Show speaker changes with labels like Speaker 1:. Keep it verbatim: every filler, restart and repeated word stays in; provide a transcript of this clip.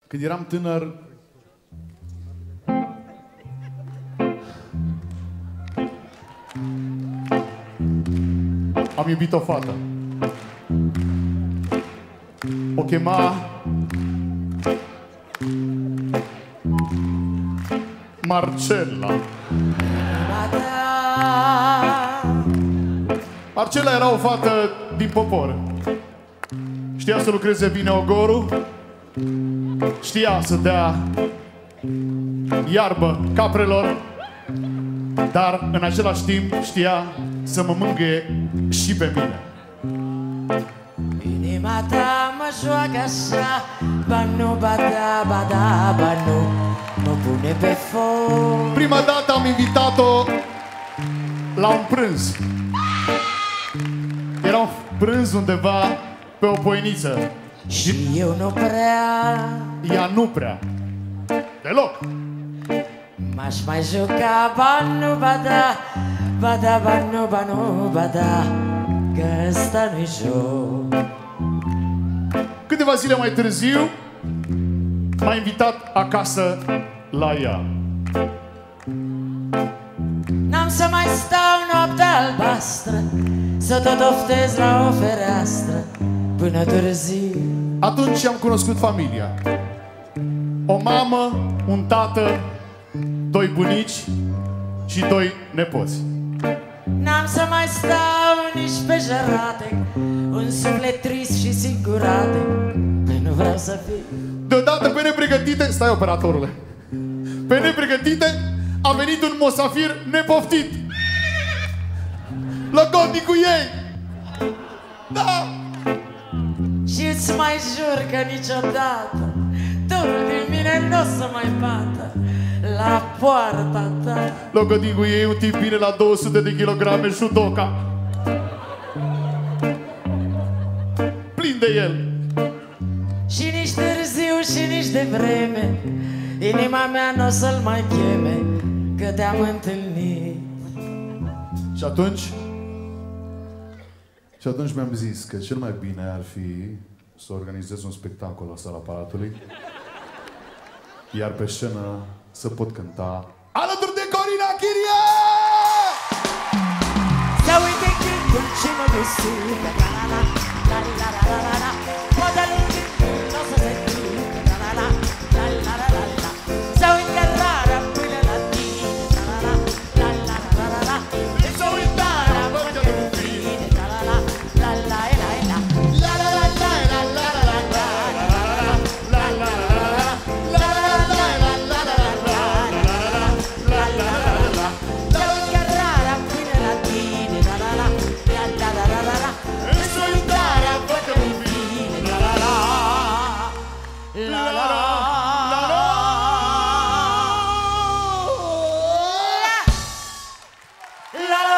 Speaker 1: Când eram tânăr, am iubit o fată. O chema Marcela. Marcela era o fată din popor. Știa să lucreze bine ogorul, știa să dea iarbă caprelor, dar în același timp știa să mă mângâie și pe mine.
Speaker 2: Inima ta mă joacă așa, ba nu, ba da, ba da, ba nu, mă pune pe foc.
Speaker 1: Prima dată am invitat-o la un prânz. Era un prânz undeva pe o poieniță.
Speaker 2: Și eu nu prea,
Speaker 1: ea nu prea, deloc.
Speaker 2: m-aș mai juca, ba nu, ba da, ba da, ba nu, ba nu, ba da, că ăsta nu-i joc.
Speaker 1: Câteva zile mai târziu m-a invitat acasă la ea.
Speaker 2: N-am să mai stau noaptea albastră, să tot oftez la o fereastră până târziu.
Speaker 1: Atunci am cunoscut familia. O mamă, un tată, doi bunici și doi nepoți.
Speaker 2: N-am să mai stau nici pe jărate, un suflet trist și singurate, nu vreau să fiu.
Speaker 1: Deodată pe nepregătite, stai operatorule, pe nepregătite a venit un mosafir nepoftit. Logodnicul ei. Da.
Speaker 2: Și îți mai jur că niciodată dorul din mine nu o să mai bată la poarta ta.
Speaker 1: Logodnicul ei, un tip bine la două sute de kilograme, judoka. Plin de el.
Speaker 2: Și nici târziu și nici de vreme inima mea n-o să-l mai cheme, că te-am întâlnit.
Speaker 1: Și atunci Și atunci mi-am zis că cel mai bine ar fi să organizez un spectacol la Sala Palatului, iar pe scenă să pot cânta alături de Corina Chirie!
Speaker 2: Să uite gândul ce mă busucă, la la la la la la la la, poate lungii n-o să se ducă, la la la la la la la la. Să uite rara până la tine, la la la la la la la.
Speaker 1: Să uitarea văd că nu vine,
Speaker 2: la la la la la la la.
Speaker 1: la la la la la la la la la la la
Speaker 2: La la